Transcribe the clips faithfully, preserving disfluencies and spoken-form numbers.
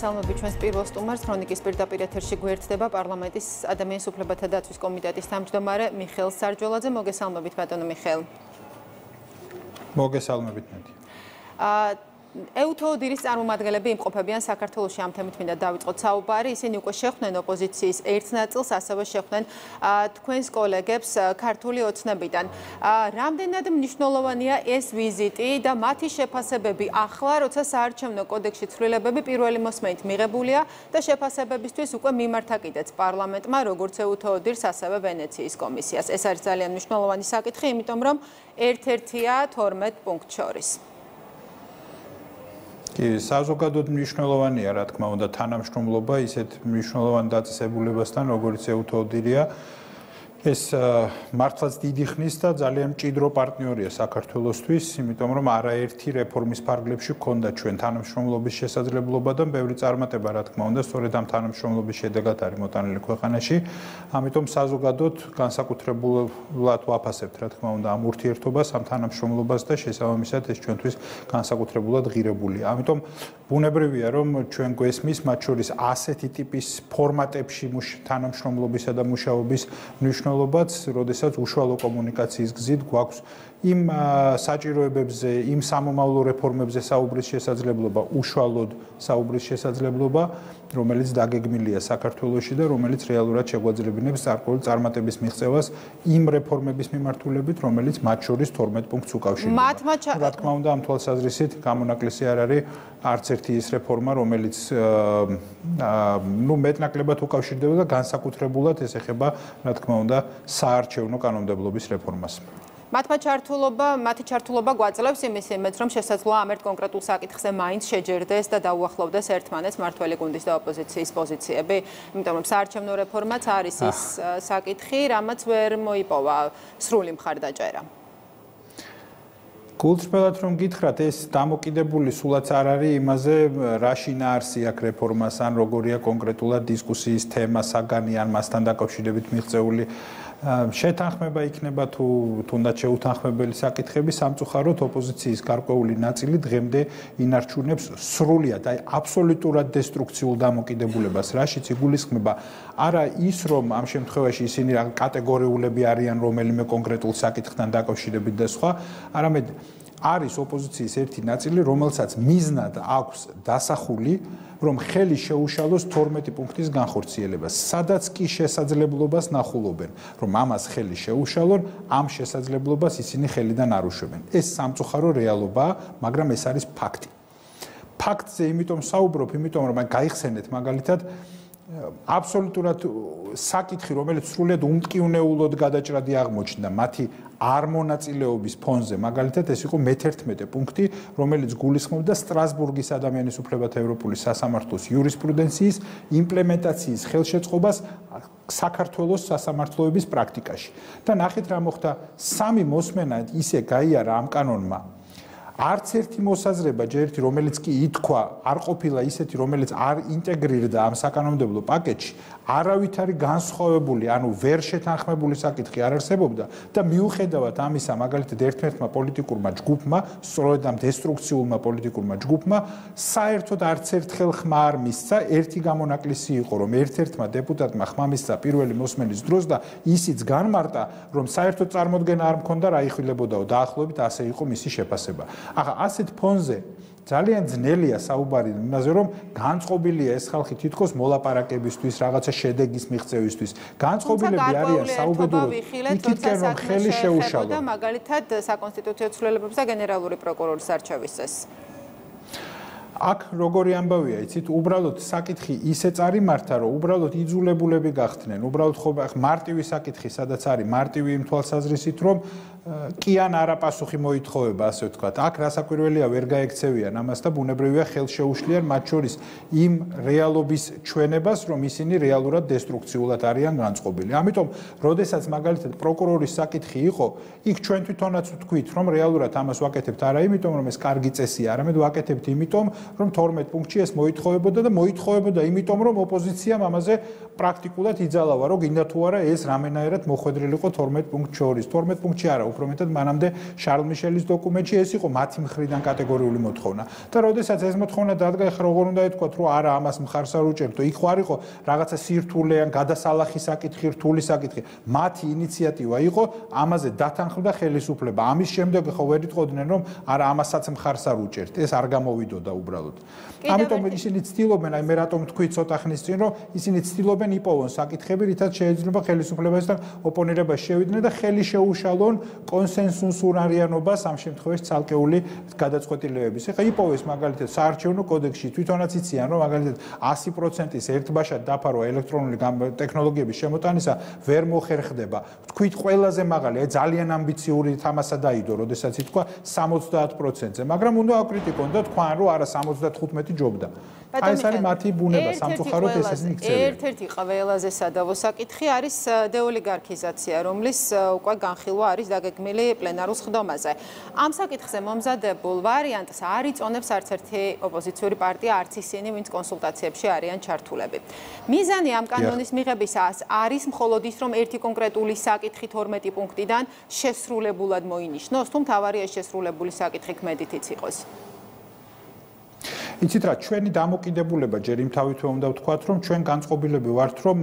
მოგესალმებით ჩვენს პირველ სტუმარს ქრონიკის პირდაპირ ეთერში გვერდდება პარლამენტის ადამიანის უფლებათა დაცვის კომიტეტის თავმჯდომარე მიხეილ სარჯოლაძე. მოგესალმებით ბატონო მიხეილ. მოგესალმებით მეტი. ეუთოოდირის წარმომადგენლები იმყოფებიან საქართველოში ამ თემით მინდა დავიწყოთ საუბარი. ისინი უკვე შეხვდნენ ოპოზიციის ერთ ნაწილს, ასევე შეხვდნენ თქვენს კოლეგებს ქართული ოცნებიდან. რამდენად მნიშვნელოვანია ეს ვიზიტი და მათი შეფასებები ახლა, როცა საარჩევნო კოდექსში ცვლილებები პირველი მოსმენით მიღებულია და შეფასებებისთვის უკვე მიმართა კიდეც პარლამენტმა, როგორც ეუთოოდირს, ასევე ვენეციის კომისიას. ეს არის ძალიან მნიშვნელოვანი საკითხი, იმიტომ რომ ერთ-ერთია თორმეტ პუნქტ შორის. კი, საზოგადოდ მნიშვნელოვანია, რა თქმა უნდა, თანამშრომლობა ისეთ მნიშვნელოვან დაწესებულებასთან, როგორც ეუთოოდირია. ეს მართლაც დიდი ხნის და ძალიან მჭიდრო პარტნიორია საქართველოსთვის, იმიტომ რომ არაერთი რეფორმის ფარგლებში ჰქონდა ჩვენ თანამშრომლობის შესაძლებლობა და ბევრი წარმატება, რა თქმა უნდა, სწორედ ამ თანამშრომლობის შედეგად არის მოტანილი ქვეყანაში. ამიტომ საზოგადოდ განსაკუთრებულად ვაფასებთ, რა თქმა უნდა, ამ ურთიერთობას, ამ თანამშრომლობას და შესაბამისად ეს ჩვენთვის განსაკუთრებულად ღირებულია. ამიტომ ბუნებრივია, რომ ჩვენ გვესმის მათ შორის ასეთი ტიპის ფორმატებში თანამშრომლობისა და მუშაობის მნიშვნელობა როდესაც უშუალო კომუნიკაციის გზით გვაქვს იმ საჭიროებებზე, იმ სამომავლო რეფორმებზე საუბრის შესაძლებლობა, უშუალოდ საუბრის შესაძლებლობა, რომელიც დაგეგმილია საქართველოში და რომელიც რეალურად შეგვაძლებინებს გარკვეული წარმატების მიღწევას იმ რეფორმების მიმართულებით, რომელიც მათ შორის თორმეტ პუნქტს უკავშირდება. რა თქმა უნდა, ამ თვალსაზრისით გამონაკლისი არ არის არც ერთი ის რეფორმა, რომელიც ნუ მეტნაკლებად უკავშირდება და განსაკუთრებულად ეს ეხება, რა თქმა უნდა, საარჩევნო კანონმდებლობის რეფორმას. მათმა ჩართულობა, მათი ჩართულობა გვაძლევს იმის იმედს, რომ შესაძლოა ამ ერთ კონკრეტულ საკითხზე მაინც შეჯერდეს და დაუახლოვდეს ერთმანეთს მართველი გუნდის და ოპოზიციის პოზიციები. იმიტომ რომ საარჩევნო რეფორმაც არის ის საკითხი, რამაც ვერ მოიპოვა სრული მხარდაჭერა. გულწრფელად რომ გითხრათ, ეს დამოკიდებული სულაც არ არის იმაზე, რა შინაარსი აქვს რეფორმას, ან როგორია კონკრეტულად დისკუსიის თემა, საგანი, ან მასთან დაკავშირებით მიღწეული შეთანხმება იქნება თუ თუნდაც შეუთანხმებელი საკითხები. სამწუხაროდ ოპოზიციის გარკვეული ნაწილი დღემდე ინარჩუნებს სრულიად, აი აბსოლუტურად დესტრუქციულ დამოკიდებულებას, რაშიც იგულისხმება არა ის, რომ ამ შემთხვევაში ისინი რა კატეგორიულები არიან რომელიმე კონკრეტულ საკითხთან დაკავშირებით და სხვა, არამედ არის ოპოზიციის ერთი ნაწილი, რომელსაც მიზნად აქვს დასახული, რომ ხელი შეუშალოს თორმეტი პუნქტის განხორციელებას, სადაც კი შესაძლებლობას ნახულობენ, რომ ამას ხელი შეუშალონ, ამ შესაძლებლობას ისინი ხელიდან არ უშვებენ. ეს სამწუხარო რეალობაა, მაგრამ ეს არის ფაქტი. ფაქტზე იმიტომ საუბრობ, იმიტომ რომ გაიხსენეთ მაგალითად აბსოლუტურად საკითხი, რომელიც სრულიად უმტკივნეულოდ გადაჭრადი აღმოჩნდა მათი არ მონაწილეობის ფონზე, მაგალითად ეს იყო მეთერთმეტე პუნქტი, რომელიც გულისხმობდა სტრასბურგის ადამიანის უფლებათა ევროპული სასამართლოს იურისპრუდენციის იმპლემენტაციის ხელშეწყობას საქართველოს სასამართლოების პრაქტიკაში. და ნახეთ რა მოხდა, სამი მოსმენა ისე გაიარა ამ კანონმა. არც ერთი მოსაზრება, ჯერ ერთი, რომელიც კი ითქვა, არ ყოფილა ისეთი, რომელიც არ ინტეგრირდა ამ საკანონმდებლო პაკეტში, არავითარი განსხვავებული, ანუ ვერ შეთანხმებული საკითხი არ არსებობდა და მიუხედავად ამისა, მაგალითად ერთ-ერთმა პოლიტიკურმა ჯგუფმა, სწორედ ამ დესტრუქციულმა პოლიტიკურმა ჯგუფმა, საერთოდ არც ერთხელ ხმა არ მისცა, ერთი გამონაკლისი იყო, რომ ერთ-ერთმა დეპუტატმა ხმა მისცა პირველი მოსმენის დროს და ისიც განმარტა, რომ საერთოდ წარმოდგენა არ მქონდა რა იხილებოდაო, დაახლოებით ასე იყო მისი შეფასება. ახლა ასეთ ფონზე ძალიან ძნელია საუბარი იმაზე, რომ განწყობილია ეს ხალხი თითქოს მოლაპარაკებისთვის, რაღაცა შედეგის მიღწევისთვის. განწყობილები არიან საუბედუროდ იქითკენ, რომ ხელი შეუშალონ და მაგალითად საკონსტიტუციო ცვლილებებს და გენერალური პროკურორის არჩევის წესს. აქ როგორი ამბავია, იცით, უბრალოდ საკითხი ისე წარიმართა, რომ უბრალოდ იძულებულები გახდნენ, უბრალოდ ხო მარტივი საკითხი, სადაც არის მარტივი იმ თვალსაზრისით, რომ კი ან არა პასუხი მოითხოვება, ასე ვთქვათ. აქ რასაკვირველია, ვერ გაექცევიან ამას და ბუნებრივია ხელშეუშლიან მათ შორის იმ რეალობის ჩვენებას, რომ ისინი რეალურად დესტრუქციულად არიან განწყობილი. ამიტომ, როდესაც მაგალითად პროკურორის საკითხი იყო, იქ ჩვენ თვითონაც ვთქვით, რომ რეალურად ამას ვაკეთებთ არა იმიტომ, რომ ეს კარგი წესია, არამედ ვაკეთებთ იმიტომ, რომ თორმეტ პუნქტში ეს მოითხოვებოდა და მოითხოვებოდა იმიტომ, რომ ოპოზიციამ ამაზე პრაქტიკულად იძალავა, რომ გინდა თუ არა ეს რამენაერად მოხვედრილიყო თორმეტ პუნქტ შორის. თორმეტ პუნქტში არა, უფრო მეტად მანამდე შარლ მიშელის დოკუმენტში ეს იყო მათი მხრიდან კატეგორიული მოთხოვნა. და როდესაც ეს მოთხოვნა დადგა, ხა როგორ უნდა ითქვათ, რომ არა, ამას მხარს არ უჭერდო. იქ ხო არ იყო რაღაცა სირთულე ან გადასალახის საკითხი, რთული საკითხი. მათი ინიციატივა იყო ამაზე დათანხმდა ხელისუფლება. ამის შემდეგ ხო ვერ იტყოდნენ, რომ არა, ამასაც მხარს არ უჭერთ. ეს არ გამოვიდოდა უბრალოდ. ამიტომ ისინი ცდილობენ, აი მე რატომ თქვი ცოტა ხნის წინ, რომ ისინი ცდილობენ იპოვონ საკითხები, რითაც შეიძლება ხელისუფლებასთან ოპონირებაში შევიდნენ და ხელი შეუშალონ კონსენსუსურ არიანობას ამ შემთხვევაში ცალკეული გადაწყვეტილებების. ეხლა იპოვეს მაგალითად საარჩევნო კოდექსში თვითონაც იციან, რომ მაგალითად ასი პროცენტის ერთბაშად დაფარვა ელექტრონული ტექნოლოგიების შემოტანისა ვერ მოხერხდება. თქვით ყველაზე მაღალი, აი ძალიან ამბიციური თამასა დაიდო, როდესაც ითქვა სამოცდაათ პროცენტზე, მაგრამ უნდა აკრიტიკონ და თქვან, რომ არა სამოცდათხუთმეტი ჯობდა. აი ეს არის მათი ბუნება სამწუხაროდ ეს ისინი იქცევიან. ერთ-ერთი ყველაზე სადავო საკითხი არის დეოლიგარქიზაცია, რომლის უკვე განხილვა არის დაგეგმილი პლენარულ სხდომაზე. ამ საკითხზე მომზადებულ ვარიანტს არ იწონებს არც ერთი ოპოზიციური პარტია, არც ისინი, ვინც კონსულტაციებში არიან ჩართულები. მიზანი ამ კანონის მიღებისას არის მხოლოდ ის, რომ ერთი კონკრეტული საკითხი თორმეტი პუნქტიდან შესრულებულად მოინიშნოს, თუ მთავარია შესრულებული საკითხი ქმედითიც იყოს. იცით რა, ჩვენი დამოკიდებულება ჯერ იმ თავითვე უნდა ვთქვათ, რომ ჩვენ განწყობილები ვართ, რომ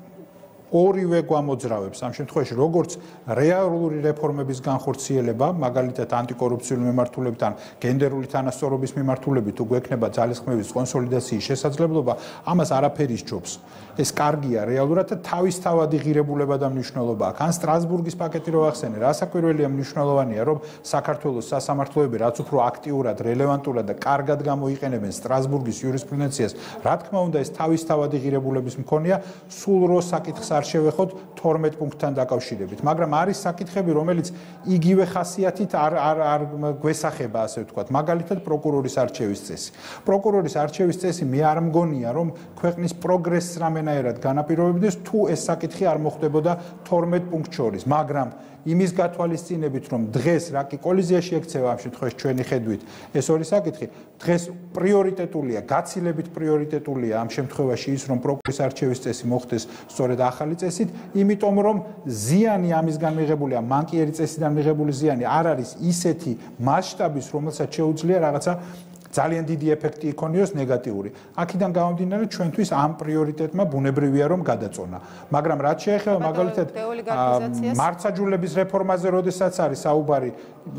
ორივე გვამოძრავებს ამ შემთხვევაში როგორც რეალური რეფორმების განხორციელება, მაგალითად ანტიკორუფციული მიმართულებით ან გენდერული თანასწორობის მიმართულებით თუ გვექნება ძალისხმევის კონსოლიდაციის შესაძლებლობა, ამას არაფერი სჯობს. ეს კარგია რეალურად და თავისთავადი ღირებულება და მნიშვნელობა აქვს. ან სტრასბურგის პაკეტი რო ახსენე, რასაკვირველია მნიშვნელოვანია, რომ საქართველოს სასამართლოები რაც უფრო აქტიურად, რელევანტურად და კარგად გამოიყენებენ სტრასბურგის იურისპრუდენციას, რა თქმა უნდა, ეს თავისთავადი ღირებულების მქონეა, სულ რო საკითხს არ შევეხოთ თორმეტ პუნქტთან დაკავშირებით, მაგრამ არის საკითხები, რომელიც იგივე ხასიათით არ არ არ გვესახება, ასე ვთქვათ, მაგალითად პროკურორის არჩევის წესი. პროკურორის არჩევის წესი მე არ მგონია, რომ ქვეყნის პროგრესს რამენაერად განაპირობებდეს, თუ ეს საკითხი არ მოხდებოდა თორმეტ პუნქტ შორის, მაგრამ იმის გათვალისწინებით, რომ დღეს რა კი კოლიზიაში ექცევა ამ შემთხვევაში ჩვენი ხედვით, ეს ორი საკითხი დღეს პრიორიტეტულია, გაცილებით პრიორიტეტულია ამ შემთხვევაში ის, რომ პროკურორის არჩევის წესი მოხდეს სწორედ ახალი წესით, იმიტომ რომ ზიანი ამისგან მიღებულია, მანკიერი წესიდან მიღებული ზიანი არ არის ისეთი მასშტაბის, რომელსაც შეუძლია რაღაცა ძალიან დიდი ეფექტი იქონიოს ნეგატიური. აქედან გამომდინარე ჩვენთვის ამ პრიორიტეტმა ბუნებრივია რომ გადაწონა. მაგრამ რაც შეეხება მაგალითად მართლმსაჯულების რეფორმაზე, როდესაც არის საუბარი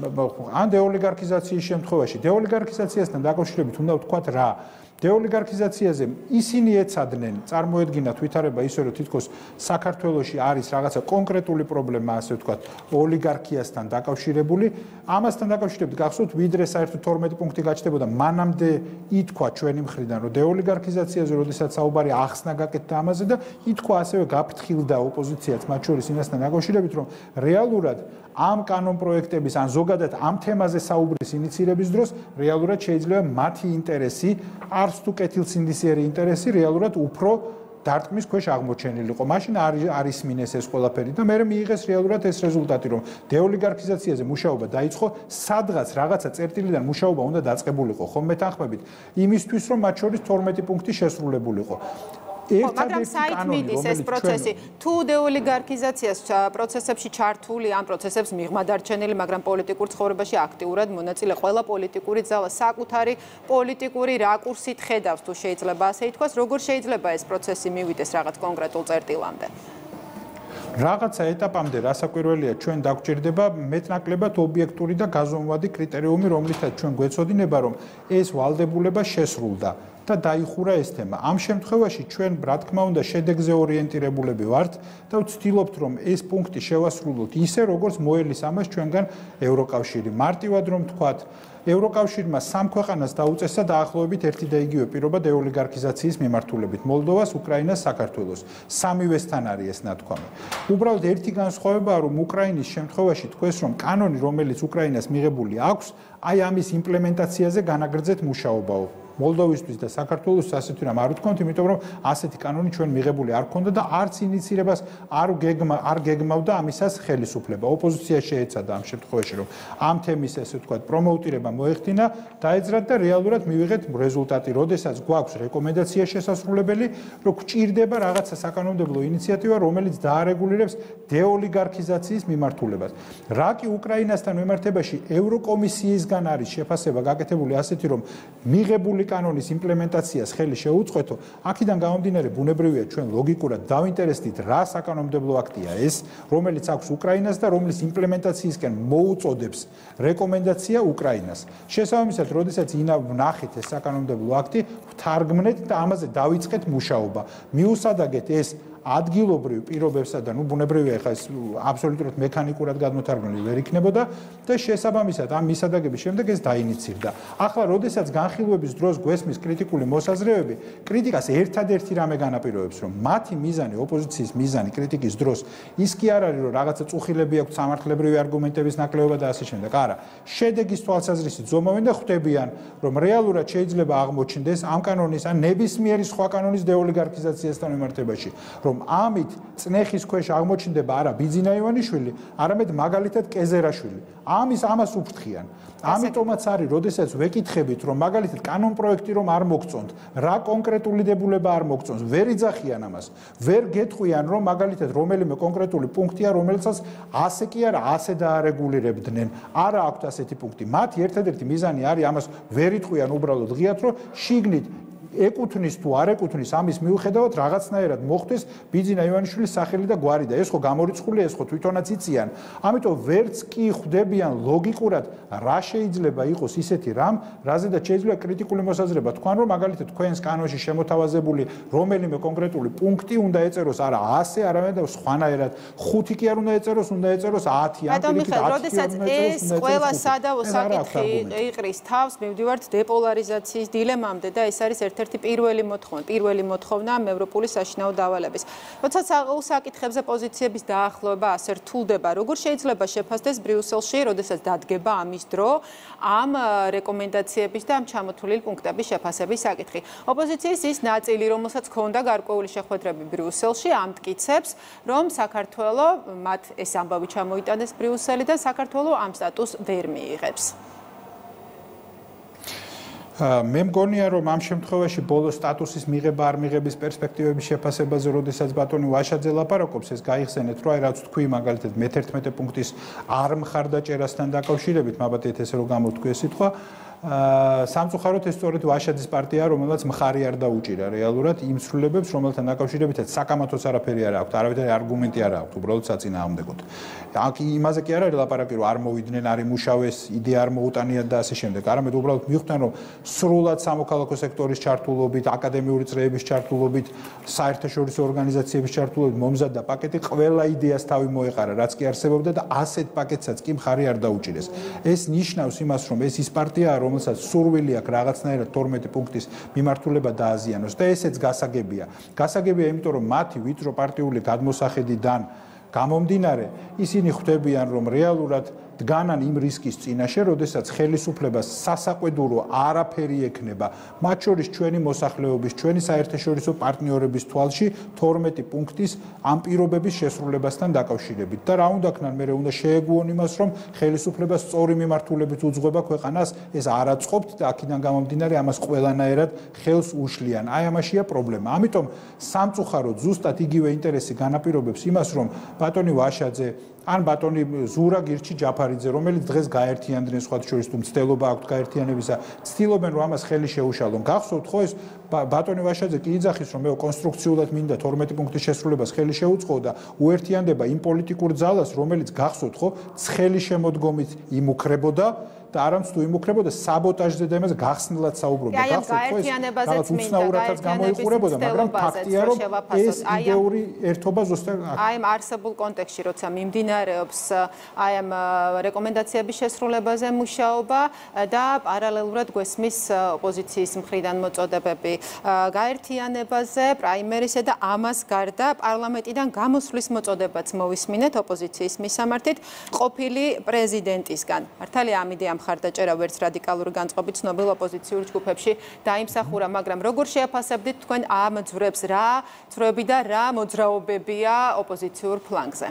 ან დეოლიგარქიზაციის შემთხვევაში, დეოლიგარქიზაციასთან დაკავშირებით უნდა ვთქვათ რა დეოლიგარქიზაციაზე ისინი ეცადნენ, წარმოედგინათ ვითარება ისე, რომ თითქოს საქართველოში არის რაღაცა კონკრეტული პრობლემა, ასე ვთქვათ, ოლიგარქიასთან დაკავშირებული. ამასთან დაკავშირებით გახსოვთ, ვიდრე საერთოდ თორმეტი პუნქტი გაჩნდებოდა, მანამდე ითქვა ჩვენი მხრიდან, რომ დეოლიგარქიზაციაზე, როდესაც საუბარი ახსნა გაკეთდა ამაზე და ითქვა ასევე გაფრთხილდა ოპოზიციაც მათ შორის იმასთან დაკავშირებით, რომ რეალურად ამ კანონპროექტების ან ზოგადად ამ თემაზე საუბრის ინიცირების დროს რეალურად შეიძლება მათი ინტერესი არც თუ კეთილსინდისიერი ინტერესი რეალურად უფრო დარტყმის ქვეშ აღმოჩენილიყო. მაშინ არის მინეს ეს ყველაფერი და მე მიიღეს რეალურად ეს რეზულტატი, რომ დეოლიგარქიზაციაზე მუშაობა დაიწყო, სადღაც რაღაცა წერტილიდან მუშაობა უნდა დაწყებულიყო, ხომ მეთანხმებით, იმისთვის რომ მათ შორის თორმეტი პუნქტი შესრულებულიყო. მაგრამ საით მიდის ეს პროცესი? თუ დეოლიგარქიზაციას პროცესებში ჩართული, ამ პროცესებს მიღმა დარჩენილი, მაგრამ პოლიტიკურ ცხოვრებაში აქტიურად მონაწილე ყველა პოლიტიკური ძალა საკუთარი პოლიტიკური რაკურსით ხედავს, თუ შეიძლება ასე ითქვას, როგორ შეიძლება ეს პროცესი მივიდეს რაღაც კონკრეტულ წერტილამდე? რაღაცა ეტაპამდე რასაკვირველია ჩვენ დაგვჭირდება მეტნაკლებად ობიექტური და გაზომვადი კრიტერიუმი, რომლითაც ჩვენ გვეცოდინება, რომ ეს ვალდებულება შესრულდა. და დაიხურა ეს თემა. ამ შემთხვევაში ჩვენ, რა თქმა უნდა, შედეგზე ორიენტირებულები ვართ და ვცდილობთ, რომ ეს პუნქტი შევასრულოთ ისე, როგორც მოელის ამას ჩვენგან ევროკავშირი. მარტივად რომ ვთქვათ, ევროკავშირმა სამ ქვეყანას დაუწესა დაახლოებით ერთი და იგივე პირობა დეოლიგარქიზაციის მიმართულებით: მოლდოვას, უკრაინას, საქართველოს. სამივესთან არის ეს ნათქვამი. უბრალოდ ერთი განსხვავებაა, რომ უკრაინის შემთხვევაში თქვეს, რომ კანონი, რომელიც უკრაინას მიღებული აქვს, აი ამის იმპლემენტაციაზე განაგრძეთ მუშაობაო. მოლდოვისთვის და საქართველოს ასეთი რამ არ ვთქვათ, იმიტომ რომ ასეთი კანონი ჩვენ მიღებული არ ქონდა და არც ინიციირებას არ გეგმა არ გეგმავდა ამისას ხელისუფლება. ოპოზიცია შეეცადა ამ შემთხვევაში, რომ ამ თემის ესე ვთქვათ პრომოუტირება მოეხდინა, დაეძრათ და რეალურად მივიღეთ რეზულტატი, როდესაც გვაქვს რეკომენდაცია შესასრულებელი, რომ გვჭირდება რაღაცა საკანონმდებლო ინიციატივა, რომელიც დაარეგულირებს დეოლიგარქიზაციის მიმართულებას. რა კი უკრაინასთან მიმართებაში ევროკომისიისგან არის შეფასება გაკეთებული ასეთი, რომ მიღებული კანონის იმპლემენტაციას ხელი შეუწყვეტო, აქედან გამომდინარე ბუნებრივია ჩვენ ლოგიკურად დავინტერესდით რა საკანონმდებლო აქტია ეს, რომელიც აქვს უკრაინას და რომლის იმპლემენტაციისკენ მოუწოდებს რეკომენდაცია უკრაინას. შესაბამისად, როდესაც ინა ვნახეთ ეს საკანონმდებლო აქტი, ვთარგმნეთ და ამაზე დავიწყეთ მუშაობა. მიუსადაგეთ ეს ადგილობრივ პირობებსა და ნუ ბუნებრივია ხა ეს აბსოლუტურად მექანიკურად გადმოთარგმნილი ვერ იქნებოდა და შესაბამისად ამ მისადაგების შემდეგ ეს დაინიცირდა. ახლა როდესაც განხილვების დროს გვესმის კრიტიკული მოსაზრებები, კრიტიკას ერთადერთი რამე განაპირობებს, რომ მათი მიზანი, ოპოზიციის მიზანი კრიტიკის დროს ის კი არ არის, რომ რაღაცა წუხილები აქვს სამართლებრივი არგუმენტების ნაკლებობა და ასე შემდეგ. არა, შედეგის თვალსაზრისით ზომავენ და ხვდებიან, რომ რეალურად შეიძლება აღმოჩნდეს ამ კანონის ან ნებისმიერი სხვა კანონის დეოლიგარქიზაციასთან მიმართებაში. რომ ამით წნეხის ქვეშ აღმოჩნდება არა ბიძინა ივანიშვილი, არამედ მაგალითად კეზერაშვილი. ამის ამას უფრთხიან. ამიტომაც არის, როდესაც ვეკითხებით, რომ მაგალითად კანონპროექტი რომ არ მოგწონთ, რა კონკრეტული დებულება არ მოგწონს, ვერ იძახიან ამას. ვერ გეტყვიან, რომ მაგალითად რომელიმე კონკრეტული პუნქტია, რომელსაც ასე კი არა, ასე დაარეგულირებდნენ. არა აქვთ ასეთი პუნქტი. მათი ერთადერთი მიზანი არის ამას ვერ იტყვიან უბრალოდ ღიად, რომ შიგნით ეკუთვნის თუ არ ეკუთვნის ამის მიუხედავად რაღაცნაირად მოხდეს ბიძინა ივანიშვილის სახელი და გვარი და ეს ხო გამორიცხულია, ეს ხო თვითონაც იციან. ამიტომ ვერც კი ხვდებიან ლოგიკურად რა შეიძლება იყოს ისეთი რამ, რაზედაც შეიძლება კრიტიკული მოსაზრება თქვან, რომ მაგალითად თქვენს კანონში შემოთავაზებული რომელიმე კონკრეტული პუნქტი უნდა ეწეროს არა ასე, არამედ სხვანაირად. ხუთი კი არ უნდა ეწეროს, უნდა ეწეროს ათი, ან პირიქით ათი. როდესაც ეს ყველა სადავო საკითხი იყრის თავს, მივდივართ დეპოლარიზაციის დილემამდე და ეს არის ერთ ერთი პირველი მოთხოვნა, პირველი მოთხოვნა ევროპული საშინაო დავალების. როცა საღამოს საკითხებზე პოზიციების დაახლოება ასე რთულდება, როგორ შეიძლება შეფასდეს ბრიუსელში, როდესაც დადგება ამის დრო, ამ რეკომენდაციების და ამ ჩამოთვლილი პუნქტების შეფასების საკითხი. ოპოზიციის ის ნაწილი, რომელსაც ჰქონდა გარკვეული შეხვედრები ბრიუსელში, ამტკიცებს, რომ საქართველოს მათ ეს ამბავი ჩამოიტანეს ბრიუსელიდან, საქართველოს ამ სტატუსს ვერ მიიღებს. მე მგონია, რომ ამ შემთხვევაში ბოლო სტატუსის მიღება არ მიღების პერსპექტივების შეფასებაზე, როდესაც ბატონი ვაშაძე ლაპარაკობს, ეს გაიხსენეთ, რომ აი რაც თქვი, მაგალითად მეთერთმეტე პუნქტის არ მხარდაჭერასთან დაკავშირებით, მაბათეთ ესე რომ გამოვთქვი ეს სიტყვა, სამწუხაროდ ეს სწორედ ვაშაძის პარტია, რომელსაც მხარი არ დაუჭირა რეალურად იმ ცვლილებებს, რომელთან დაკავშირებითაც საკამათოს არაფერი არ აქვს, არავითარი არგუმენტი არ აქვს, უბრალოდ საწინააღმდეგოდ. აქ იმაზე კი არ არის ლაპარაკი, რომ არ მოვიდნენ, არ იმუშავეს, იდეა არ მოუტანიათ და ასე შემდეგ. არამედ უბრალოდ მიხვდნენ, რომ სრულად სამოქალაქო სექტორის ჩართულობით, აკადემიური წრეების ჩართულობით, საერთაშორისო ორგანიზაციების ჩართულობით მომზადდა პაკეტი, ყველა იდეას თავი მოეყარა, რაც კი არსებობდა და ასეთ პაკეტსაც კი მხარი არ დაუჭირეს. ეს ნიშნავს იმას, რომ ეს ის პარტიაა, რომელსაც სურვილი აქვს რაღაცნაირად თორმეტი პუნქტის მიმართულება დააზიანოს და ესეც გასაგებია. გასაგებია, იმიტომ რომ მათი ვიწრო პარტიული გადმოსახედიდან გამომდინარე, ისინი ხვდებიან, რომ რეალურად დგანან იმ რისკის წინაშე, როდესაც ხელისუფლებას სასაყვედურო არაფერი ექნება, მათ შორის ჩვენი მოსახლეობის, ჩვენი საერთაშორისო პარტნიორების თვალში თორმეტი პუნქტის ამ პირობების შესრულებასთან დაკავშირებით. და რა უნდა ქნან, მე უნდა შეეგუონ იმას, რომ ხელისუფლებას სწორი მიმართულებით უძღვება ქვეყანას, ეს არ აწყობთ და აქედან გამომდინარე ამას ყველანაირად ხელს უშლიან. აი ამაშია პრობლემა. ამიტომ სამწუხაროდ ზუსტად იგივე ინტერესი განაპირობებს იმას, რომ ბატონი ვაშაძე ან ბატონი ზურა გირჩი ჯაფარიძე, რომელიც დღეს გაერთიანდნენ სხვათა შორის თუ მცდელობა აქვთ გაერთიანებისა, ცდილობენ რომ ამას ხელი შეუშალონ. გახსოვთ ხო ეს ბატონი ვაშაძე კი იძახის, რომ მე კონსტრუქციულად მინდა თორმეტი პუნქტის შესრულებას ხელი შეუწყო და უერთიანდება იმ პოლიტიკურ ძალას, რომელიც გახსოვთ ხო ცხელი შემოდგომით იმუქრებოდა და არამც თუ იმუქრებოდა საბოტაჟზე და იმას გახსნილად საუბრობდა. გახსოვთ ხო ეს რაღაც უცნაურადაც გამოიყურებოდა, მაგრამ ფაქტია რომ ეს იდეური ერთობა ზუსტად აი ამ არსებულ კონტექსტში, როცა მიმდინარეობს აი ამ რეკომენდაციების შესრულებაზე მუშაობა და პარალელურად გვესმის ოპოზიციის მხრიდან მოწოდებები გაერთიანებაზე, პრაიმერისზე და ამას გარდა პარლამენტიდან გამოსვლის მოწოდებაც მოვისმინეთ ოპოზიციის მისამართით ყოფილი პრეზიდენტისგან. მართალია ამ იდეამ მხარდაჭერა ვერც რადიკალური განწყობით ცნობილ ოპოზიციურ ჯგუფებში დაიმსახურა, მაგრამ როგორ შეაფასებდით თქვენ ამ ძვრებს, რა ძვრები და რა მოძრაობებია ოპოზიციურ ფლანგზე?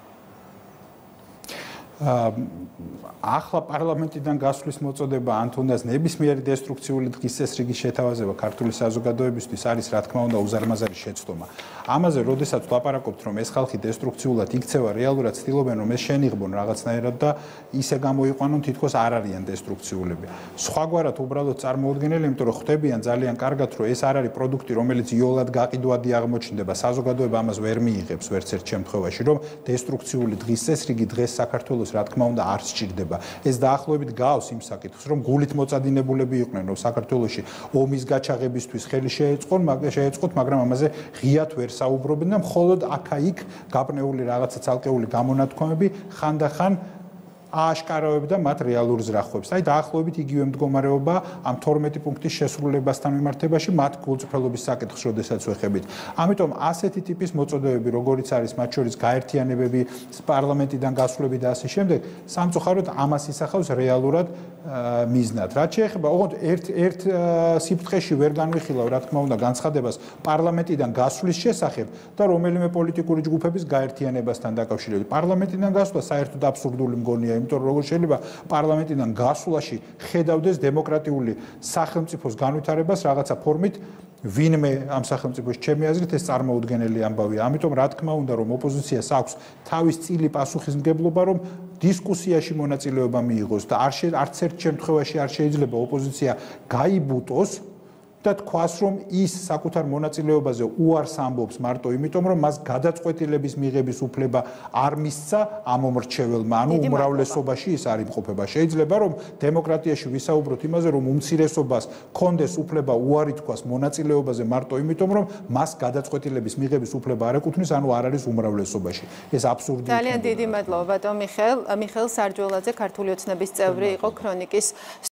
ახლა პარლამენტიდან გასვლის მოწოდება ან თუნდაც ნებისმიერი დესტრუქციული დღის წესრიგის შეთავაზება ქართული საზოგადოებისთვის არის რა თქმა უნდა უზარმაზარი შეცდომა. ამაზე როდესაც ვაპარაკობთ რომ ეს ხალხი დესტრუქციულად იქცევა, რეალურად ცდილობენ რომ ეს შენიღბონ რაღაცნაირად და ისე გამოიყვანონ თითქოს არ არიან დესტრუქციულები. სხვაგვარად უბრალოდ წარმოუდგენელი, იმიტომ რომ ხვდებიან ძალიან კარგად რომ ეს არ არის პროდუქტი რომელიც იოლად გაყიდვადი აღმოჩნდება, საზოგადოება ამას ვერ მიიღებს ვერც ერთ შემთხვევაში, რომ დესტრუქციული დღის წესრიგი დღეს საქართველოს რა თქმა უნდა არ სჭირდება. ეს დაახლოებით გავს იმ საკითხს, რომ გულით მოწადინებულები იყვნენ, რომ საქართველოში ომის გაჩაღებისთვის ხელი შეეწყონ, შეეწყოთ, მაგრამ ამაზე ღიად ვერ საუბრობენ და მხოლოდ აქა-იქ გაბნეული რაღაცა ცალკეული გამონათქვამები ხანდახან ააშკარავებდა მათ რეალურ ზრახვებს. აი დაახლოებით იგივე მდგომარეობა ამ თორმეტი პუნქტის შესრულებასთან მიმართებაში მათ გულწრფელობის საკითხს როდესაც ვეხებით. ამიტომ ასეთი ტიპის მოწოდებები, როგორიც არის მათ შორის გაერთიანებები, პარლამენტიდან გასვლები და ასე შემდეგ, სამწუხაროდ ამას ისახავს რეალურად მიზნად. რაც შეეხება, ოღონდ ერთ ერთ სიფრთხეში ვერ განვიხილავ, რა თქმა უნდა, განცხადებას პარლამენტიდან გასვლის შესახებ და რომელიმე პოლიტიკური ჯგუფების გაერთიანებასთან დაკავშირებით. პარლამენტიდან გასვლა საერთოდ აბსურდული მგონია, იმიტომ რომ როგორ შეიძლება პარლამენტიდან გასვლაში ხედავდეს დემოკრატიული სახელმწიფოს განვითარებას რაღაცა ფორმით ვინმე ამ სახელმწიფოს ჩემი აზრით ეს წარმოუდგენელი ამბავია. ამიტომ რა თქმა უნდა რომ ოპოზიციას აქვს თავის წილი პასუხისმგებლობა რომ დისკუსიაში მონაწილეობა მიიღოს და არც ერთ შემთხვევაში არ შეიძლება ოპოზიცია გაიბუტოს და თქვას რომ ის საკუთარ მონაწილეობაზე უარს ამბობს მარტო იმიტომ რომ მას გადაწყვეტილების მიღების უფლება არ მისცა ამ მომრჩეველმა, ანუ უმრავლესობაში ის არ იმყოფება. შეიძლება რომ დემოკრატიაში ვისაუბროთ იმაზე რომ უმცირესობას კონდეს უფლება უარი თქვას მონაწილეობაზე მარტო იმიტომ რომ მას გადაწყვეტილების მიღების უფლება არ ეკუთვნის, ანუ არ არის უმრავლესობაში. ეს აბსურდი. ძალიან დიდი მადლობა ბატონ მიხეილ. მიხეილ სარჯველაძე ქართული ოცნების წევრი იყო ქრონიკის